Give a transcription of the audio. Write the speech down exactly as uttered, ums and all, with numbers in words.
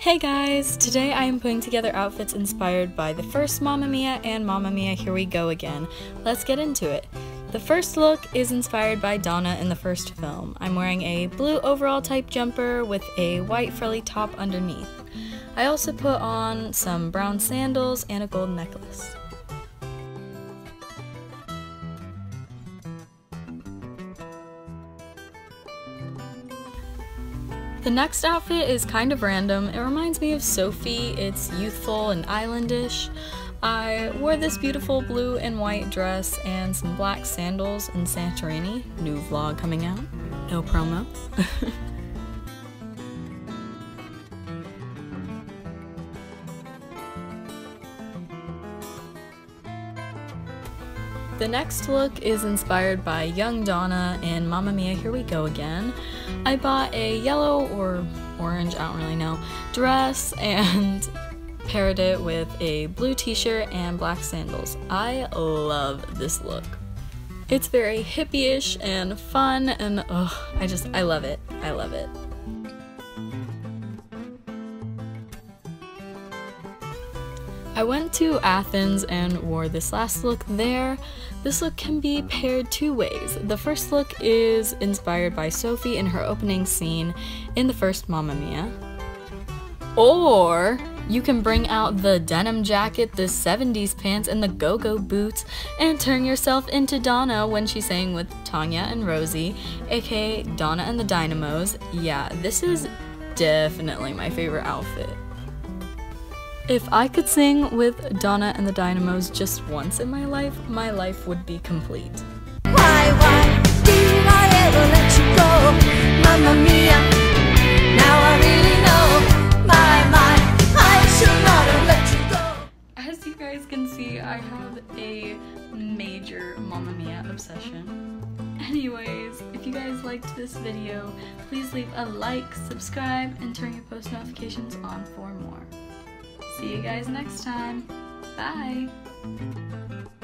Hey guys! Today I am putting together outfits inspired by the first Mamma Mia and Mamma Mia Here We Go Again. Let's get into it. The first look is inspired by Donna in the first film. I'm wearing a blue overall type jumper with a white frilly top underneath. I also put on some brown sandals and a gold necklace. The next outfit is kind of random. It reminds me of Sophie. It's youthful and islandish. I wore this beautiful blue and white dress and some black sandals in Santorini. New vlog coming out. No promo. The next look is inspired by young Donna in Mamma Mia Here We Go Again. I bought a yellow or orange, I don't really know, dress and paired it with a blue t-shirt and black sandals. I love this look. It's very hippie-ish and fun and oh, I just, I love it. I love it. I went to Athens and wore this last look there. This look can be paired two ways. The first look is inspired by Sophie in her opening scene in the first Mamma Mia. Or you can bring out the denim jacket, the seventies pants, and the go-go boots and turn yourself into Donna when she sang with Tanya and Rosie, aka Donna and the Dynamos. Yeah, this is definitely my favorite outfit. If I could sing with Donna and the Dynamos just once in my life, my life would be complete. Why, why did I ever let you go? Mamma Mia, now I really know. My, my, I should not have let you go. As you guys can see, I have a major Mamma Mia obsession. Anyways, if you guys liked this video, please leave a like, subscribe, and turn your post notifications on for more. See you guys next time. Bye!